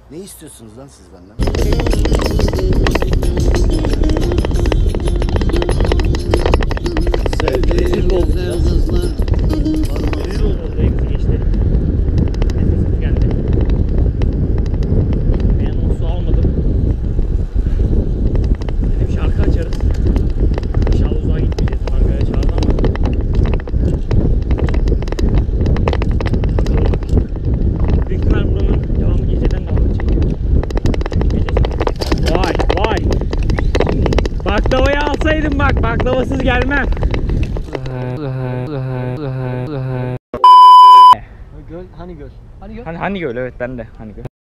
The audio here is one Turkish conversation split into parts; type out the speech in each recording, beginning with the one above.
Ne istiyorsunuz lan siz benden? Rezil oldu ya. Rezil oldu. Hepsi geçti. Nefesim geldi. Ben o su almadım. Dedim şarkı açarız. İnşallah uzağa gitmeyeceğiz. Markaya çağırdı ama. Bakalım bak. Büyük ihtimal buranın devamı geceden devam edecek. Gece. Vay vay. Baklavayı alsaydım bak. Baklavasız gelmem. Göl, hani göl? Hani göl? Hani göl, evet, ben de hani göl.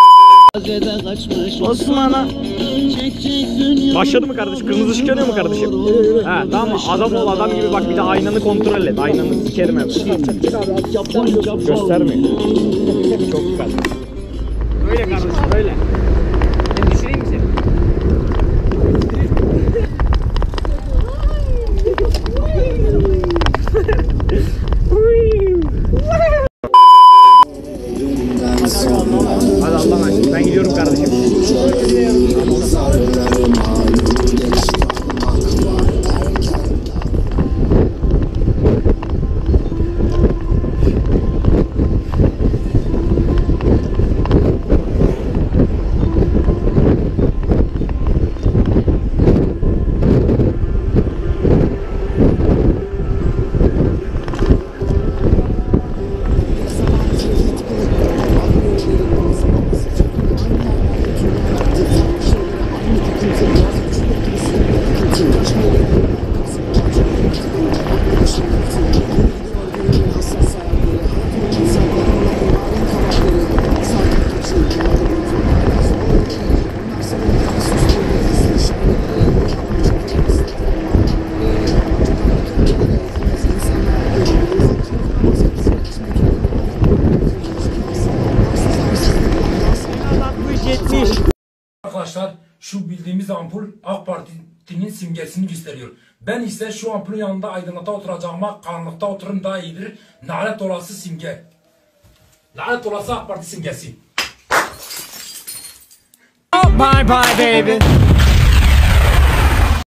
Osman'a Başladı mı kardeşim? Kırmızı ışık yanıyor mu kardeşim? Ha tamam, adam ol, adam gibi bak, bir de aynanı kontrol et. Aynanı sikerim hemen. Göstermiyor. Çok güzel. Böyle kardeşim, böyle. Ben düşüreyim mi seni? Hadi Allah'ım aşkına, ben gidiyorum kardeşim. Arkadaşlar, şu bildiğimiz ampul AK Parti'nin simgesini gösteriyor. Ben ise şu ampulün yanında aydınlıkta oturacağıma karanlıkta otururum daha iyidir. Lanet olası simge. Lanet olası AK Parti simgesi. Bye bye baby.